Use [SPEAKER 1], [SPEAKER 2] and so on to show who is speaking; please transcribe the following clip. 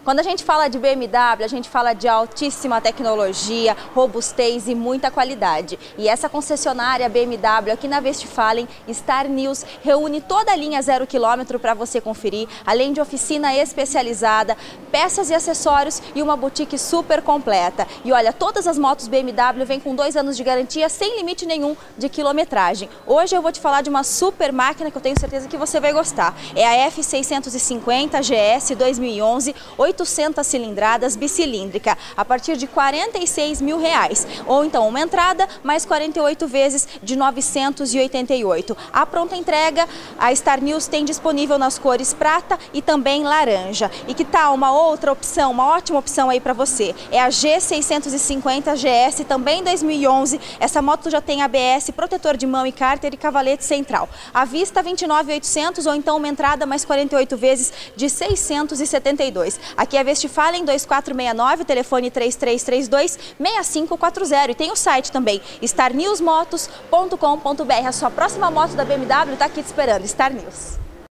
[SPEAKER 1] Quando a gente fala de BMW, a gente fala de altíssima tecnologia, robustez e muita qualidade. E essa concessionária BMW aqui na Westfalen, Star News, reúne toda a linha 0 km para você conferir, além de oficina especializada, peças e acessórios e uma boutique super completa. E olha, todas as motos BMW vêm com 2 anos de garantia sem limite nenhum de quilometragem. Hoje eu vou te falar de uma super máquina que eu tenho certeza que você vai gostar. É a F650 GS 2011, 800 cilindradas, bicilíndrica, a partir de R$ 46 mil. Ou então uma entrada mais 48 vezes de 988. A pronta entrega, a Star News tem disponível nas cores prata e também laranja. E que tal uma outra opção, uma ótima opção aí para você? É a G650 GS, também 2011. Essa moto já tem ABS, protetor de mão e cárter e cavalete central. À vista 29.800 ou então uma entrada mais 48 vezes de 672. Aqui é Westfalen 2469, telefone 3332-6540. E tem o site também, starnewsmotos.com.br. A sua próxima moto da BMW está aqui te esperando, Star News.